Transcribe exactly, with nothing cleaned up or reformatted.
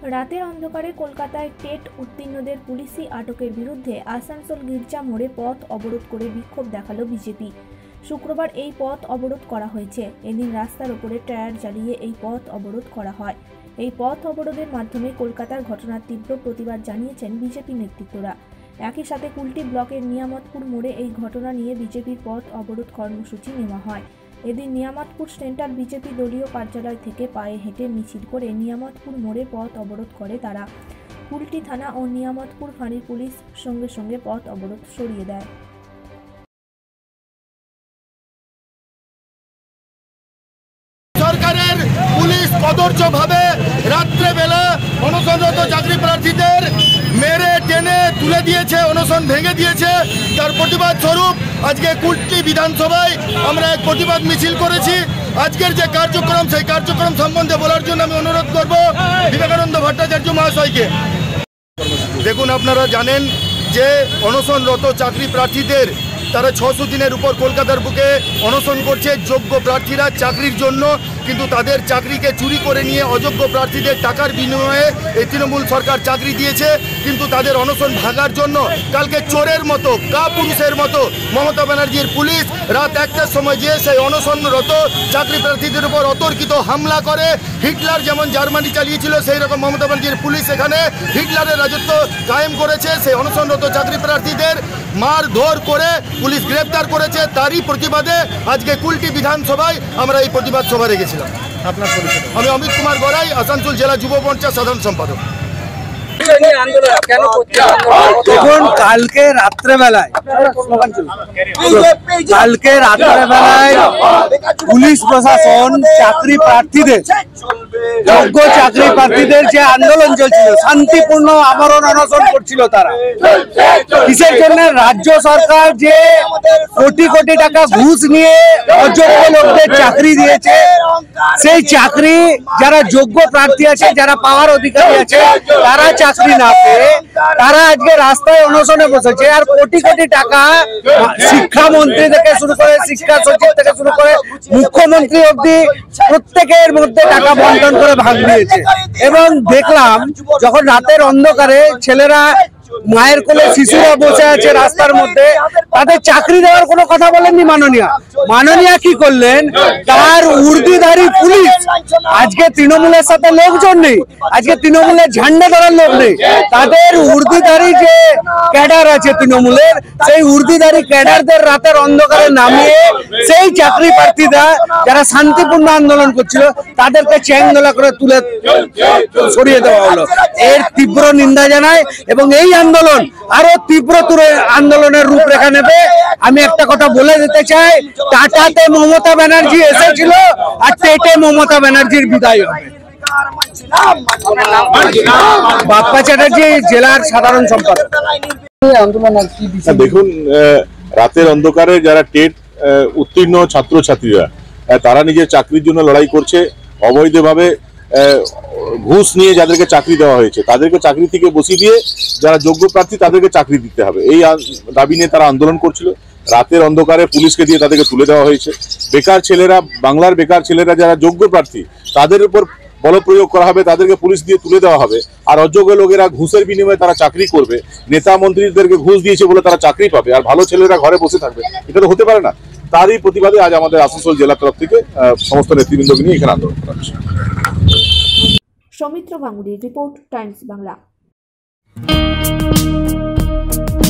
রাতের অন্ধকারে কলকাতায় টেট উত্তীর্ণদের পুলিশি আটকের বিরুদ্ধে আসানসোল গির্জা মোড়ে পথ অবরোধ করে বিক্ষোভ দেখালো বিজেপি। শুক্রবার এই পথ অবরোধ করা হয়েছে। এদিন রাস্তার ওপরে টায়ার জ্বালিয়ে এই পথ অবরোধ করা হয়। এই পথ অবরোধের মাধ্যমে কলকাতার ঘটনার তীব্র প্রতিবাদ জানিয়েছেন বিজেপি নেতৃত্বরা। একই সাথে কুলটি ব্লকের নিয়ামতপুর মোড়ে এই ঘটনা নিয়ে বিজেপির পথ অবরোধ কর্মসূচি নেওয়া হয়। এদিন নিয়ামতপুর সেন্ট্রাল বিজেপি দলীয় কার্যালয় থেকে পায়ে হেঁটে মিছিল করে নিয়ামতপুর মোড়ে পথ অবরোধ করে তারা। কুলটি থানা ও নিয়ামতপুর ফাঁড়ির পুলিশ সঙ্গে সঙ্গে পথ অবরোধ সরিয়ে দেয়। সরকারের পুলিশ কদর্যভাবে রাত্রেবেলা অনশনরত চাকরি প্রার্থীদের মেরে টেনে তুলে দিয়েছে, অনশন ভেঙে দিয়েছে। তার প্রতিবাদ স্বরূপ আজকে কুলটি বিধানসভায় আমরা এক প্রতিবাদ মিছিল করেছি। আজকের যে কার্যক্রম, সেই কার্যক্রম সম্বন্ধে বলার জন্য আমি অনুরোধ করব বিবেকানন্দ ভট্টাচার্য মহাশয়কে। দেখুন, আপনারা জানেন যে অনশনরত চাকরি প্রার্থীদের তারা ছশো দিনের উপর কলকাতার বুকে অনশন করছে যোগ্য প্রার্থীরা চাকরির জন্য, কিন্তু তাদের চাকরিকে চুরি করে নিয়ে অযোগ্য প্রার্থীদের টাকার বিনিময়ে এই তৃণমূল সরকার চাকরি দিয়েছে। কিন্তু তাদের অনশন ভাঙার জন্য কালকে চোরের মতো, কাপুরুষের মতো মমতা ব্যানার্জির পুলিশ রাত একটার সময় গিয়ে সেই অনশনরত চাকরি প্রার্থীদের উপর অতর্কিত হামলা করে। হিটলার যেমন জার্মানি চালিয়েছিল, সেই রকম মমতা ব্যানার্জির পুলিশ এখানে হিটলারের রাজত্ব কায়েম করেছে। সেই অনশনরত চাকরি প্রার্থীদের মারধর করে পুলিশ গ্রেপ্তার করেছে। তারই প্রতিবাদে আজকে কুলটি বিধানসভায় আমরা এই প্রতিবাদ সভা রেখেছিলাম। আপনার পরিচয়? আমি অমিত কুমার গড়াই, আসানসোল জেলা যুব মোর্চার সাধারণ সম্পাদক। দেখুন, কালকে রাত্রেবেলায় কালকে রাত্রেবেলায় পুলিশ প্রশাসন চাকরি প্রার্থীদের, যোগ্য চাকরি প্রার্থীদের যে আন্দোলন চলছিল, শান্তিপূর্ণ আমরণ অনশন করছিল, তারা কিসের জন্য? রাজ্য সরকার যে কোটি কোটি টাকা ঘুষ নিয়ে অযোগ্য লোকদের চাকরি দিয়েছে, সেই চাকরি যারা যোগ্য প্রার্থী আছে, যারা পাওয়ার অধিকারী আছে, তারা চাকরি না পেয়ে তারা আজকে রাস্তায় অনশনে বসেছে। আর কোটি কোটি টাকা শিক্ষামন্ত্রী থেকে শুরু করে, শিক্ষা সচিব থেকে শুরু করে মুখ্যমন্ত্রী অব্দি প্রত্যেকের মধ্যে টাকা বন্টন করে ভাগ নিয়েছে। এবং দেখলাম যখন রাতের অন্ধকারে ছেলেরা, মায়ের কোলে শিশুরা বসে আছে রাস্তার মধ্যে, তাদের চাকরি দেওয়ার কোনো কথা বলেননি মাননীয়া। মাননীয়া কি করলেন? তার উর্দিধারী পুলিশ, আজকে তৃণমূলের সাথে লোকজন নেই, আজকে তৃণমূলের ঝান্ডা ধরার লোক নেই, তাদের উর্দিধারী যে ক্যাডার আছে তৃণমূলের, সেই উর্দিধারী ক্যাডারদের রাতের অন্ধকারে নামিয়ে সেই চাকরি প্রার্থীরা যারা শান্তিপূর্ণ আন্দোলন করছিল তাদেরকে চ্যাংদোলা করে তুলে সরিয়ে দেওয়া হলো। এর তীব্র নিন্দা জানায় এবং এই আন্দোলন আরো তীব্রতর আন্দোলনের রূপরেখা নেবে। আমি একটা কথা বলে দিতে চাই, টাটাতে মমতা ব্যানার্জি এসেছিল আর টেটে মমতা ব্যানার্জির বিদায় হবে। বাপ্পা চ্যাটার্জি, জেলার সাধারণ সম্পাদক। দেখুন, রাতের অন্ধকারে যারা টেট উত্তীর্ণ ছাত্রছাত্রীরা, তারা নিজের চাকরির জন্য লড়াই করছে। অবৈধভাবে ঘুষ নিয়ে যাদেরকে চাকরি দেওয়া হয়েছে তাদেরকে চাকরি থেকে বসিয়ে দিয়ে যারা যোগ্য প্রার্থী তাদেরকে চাকরি দিতে হবে, এই দাবি নিয়ে তারা আন্দোলন করছিল। রাতের অন্ধকারে পুলিশকে দিয়ে তাদেরকে তুলে দেওয়া হয়েছে। বেকার ছেলেরা, বাংলার বেকার ছেলেরা যারা যোগ্য প্রার্থী, তাদের উপর বল প্রয়োগ করা হবে, তাদেরকে পুলিশ দিয়ে তুলে দেওয়া হবে। আর অযোগ্য লোকেরা ঘুষের বিনিময়ে তারা চাকরি করবে, নেতা মন্ত্রীদেরকে ঘুষ দিয়েছে বলে তারা চাকরি পাবে, আর ভালো ছেলেরা ঘরে বসে থাকবে। এটা তো হতে পারে না। তারই প্রতিবাদে আজ আমাদের আসানসোল জেলা তরফ থেকে সমস্ত নেতৃবৃন্দকে নিয়ে এখানে আন্দোলন করা হচ্ছে। সৌমিত্র গাঙ্গুলির রিপোর্ট, টাইমস বাংলা।